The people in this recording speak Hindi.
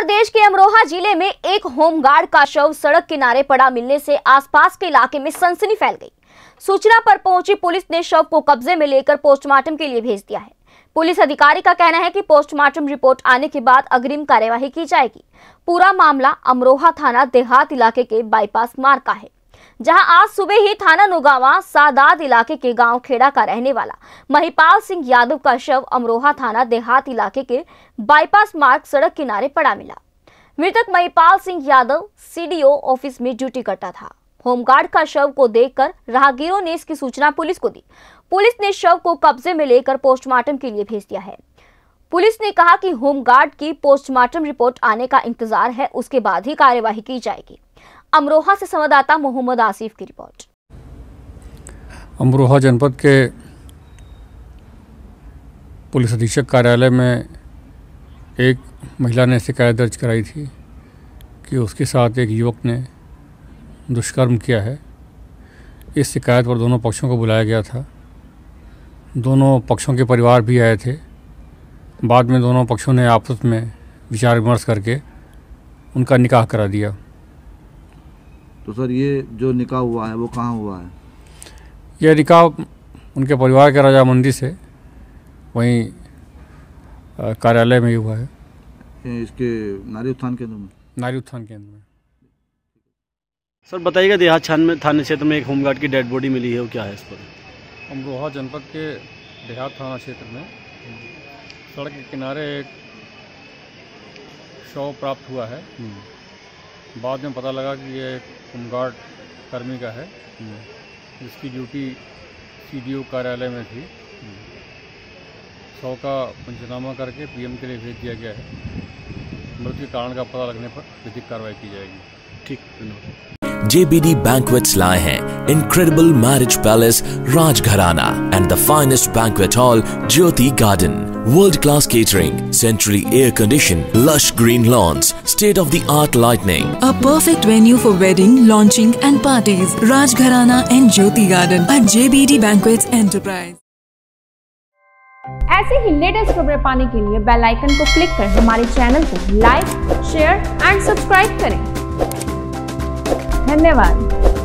प्रदेश के अमरोहा जिले में एक होमगार्ड का शव सड़क किनारे पड़ा मिलने से आसपास के इलाके में सनसनी फैल गई। सूचना पर पहुंची पुलिस ने शव को कब्जे में लेकर पोस्टमार्टम के लिए भेज दिया है। पुलिस अधिकारी का कहना है कि पोस्टमार्टम रिपोर्ट आने के बाद अग्रिम कार्यवाही की जाएगी। पूरा मामला अमरोहा थाना देहात इलाके के बाईपास मार्ग का है, जहां आज सुबह ही थाना नुगावा सादात इलाके के गांव खेड़ा का रहने वाला महिपाल सिंह यादव का शव अमरोहा थाना देहात इलाके के बाईपास मार्ग सड़क किनारे पड़ा मिला। मृतक महिपाल सिंह यादव सीडीओ ऑफिस में ड्यूटी करता था। होमगार्ड का शव को देखकर राहगीरों ने इसकी सूचना पुलिस को दी। पुलिस ने शव को कब्जे में लेकर पोस्टमार्टम के लिए भेज दिया है। पुलिस ने कहा कि होमगार्ड की पोस्टमार्टम रिपोर्ट आने का इंतजार है, उसके बाद ही कार्यवाही की जाएगी। अमरोहा से संवाददाता मोहम्मद आसिफ की रिपोर्ट। अमरोहा जनपद के पुलिस अधीक्षक कार्यालय में एक महिला ने शिकायत दर्ज कराई थी कि उसके साथ एक युवक ने दुष्कर्म किया है। इस शिकायत पर दोनों पक्षों को बुलाया गया था। दोनों पक्षों के परिवार भी आए थे। बाद में दोनों पक्षों ने आपस में विचार विमर्श करके उनका निकाह करा दिया। तो सर, ये जो निकाह हुआ है वो कहाँ हुआ है? यह निकाह उनके परिवार के रजामंदी से वहीं कार्यालय में ही हुआ है। इसके नारी उत्थान केंद्र में? नारी उत्थान केंद्र में। सर बताइएगा, देहात थाने क्षेत्र में एक होमगार्ड की डेड बॉडी मिली है, वो क्या है इस पर? अमरोहा जनपद के देहात थाना क्षेत्र में सड़क के किनारे एक शव प्राप्त हुआ है। बाद में पता लगा कि ये होमगार्ड कर्मी का है, जिसकी ड्यूटी सीडीओ कार्यालय में थी। शव का पंचनामा करके पीएम के लिए भेज दिया गया है। मृत्यु के कारण का पता लगने पर विधिक कार्रवाई की जाएगी। ठीक, धन्यवाद। JBD Banquets लाए हैं Incredible Marriage Palace Rajgharana and the finest banquet hall Jyoti Garden. World-class catering, centrally air-conditioned, lush green lawns, state-of-the-art lighting. A perfect venue for wedding, launching and parties. Rajgharana and Jyoti Garden at JBD Banquets Enterprise. ऐसे ही लेटेस्ट खबरें पाने के लिए बेल आइकन को क्लिक कर हमारे चैनल को लाइक, शेयर एंड सब्सक्राइब करें। धन्यवाद।